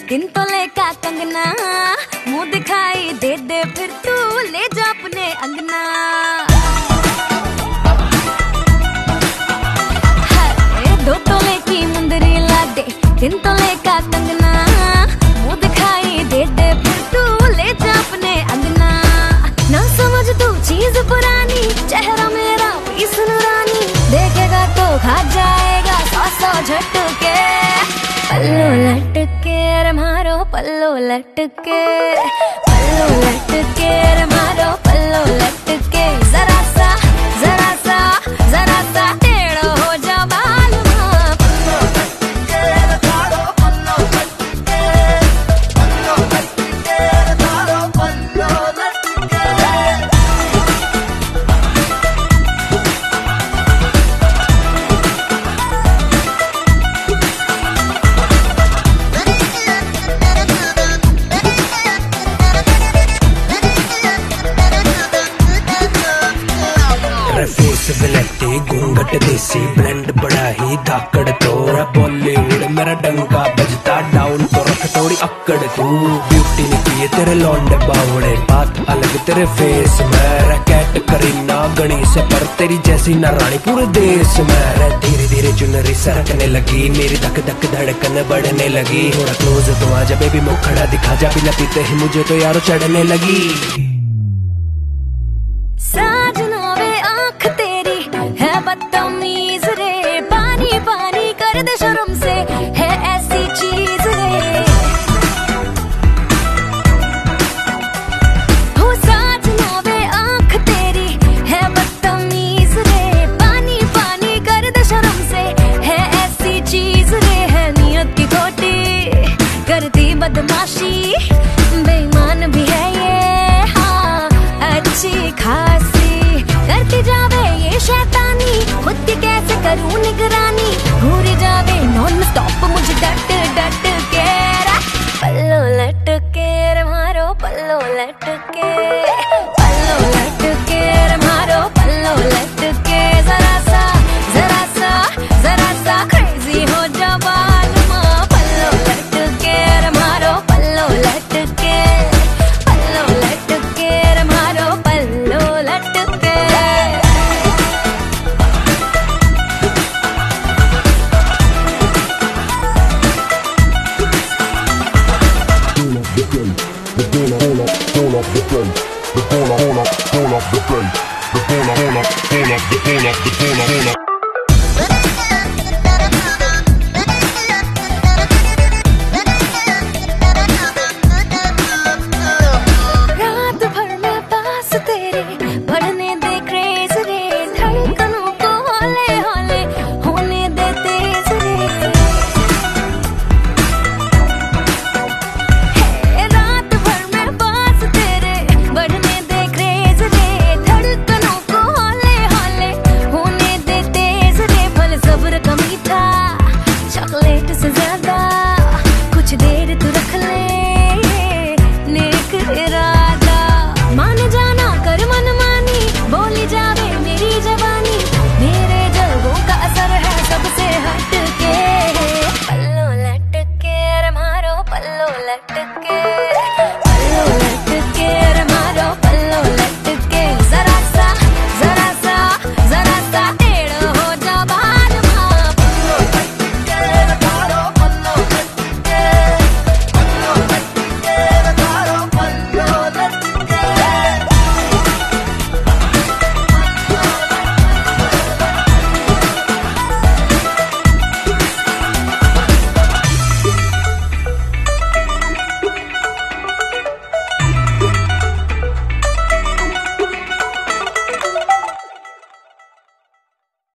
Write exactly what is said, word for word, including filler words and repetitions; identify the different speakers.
Speaker 1: तीन तोले का कंगना, मुंह दिखाई दे दे फिर तू ले जा अपने अंगना। दो तोले की मुंदरी ला दे, तीन तोले का कंगना, मुंह दिखाई दे दे फिर तू ले जा अपने अंगना। ना समझ तू चीज पुरानी, चेहरा मेरा पीस नूरानी, देखेगा तो खा जाएगा सौ सौ झटके। पल्लो लटके रे मारो पल्लो लटके, पल्लो लटके रे मारो पल्लो लटके। जरा सा जरा सा जरा सा टेढ़ो हो जा बालमा, पल्लो लटके रे मारो पल्लो लटके, पल्लो लटके रे मारो पल्लो लटके।
Speaker 2: फेस विलेटी घूंघट देसी ब्लेंड बड़ा ही धाकड़ तोरा, बॉलीवुड मेरा डंका बजता डाउन तो रख थोड़ी अक्कड़। तू ब्यूटी निकली है तेरे लौंडे बावड़े, बात अलग तेरे फेस में। रैकेट करीना गणी से पर तेरी जैसी ना रानी पूरे देश में। धीरे धीरे चुनरी सरकने लगी, मेरी धक धक धड़कन बढ़ने लगी। थोड़ा क्लोज तो आजा बेबी मुखड़ा दिखा जा, बिना पीते ही मुझे तो यारो चढ़ने लगी।
Speaker 1: साजना वे आँख तेरी है बदतमीज रे, पानी पानी कर दे शर्म से है ऐसी चीज रे। हो साजना वे आँख तेरी है बदतमीज रे, पानी पानी कर दे शर्म से है ऐसी चीज रे। है नियत की खोटी करती बदमाशी, बेईमान भी है ये हाँ अच्छी खासी। करती जावे ये शैतानी, खुद की कैसे करूं निगरानी। घूरी जावे नॉन स्टॉप मुझे डट डट के। पल्लो लटके रे मारो पल्लो लटके, पल्लो लटके रे मारो पल्लो लटके। जरा सा जरा सा जरा सा क्रेजी हो जा बालमा, पल्लो लटके रे मारो पल्लो लटके, पल्लो लटके रे मारो पल्लो लटके।
Speaker 3: The corner, corner, corner of the place. The corner, corner, corner of the place. The corner, corner, corner, the corner, the corner, corner.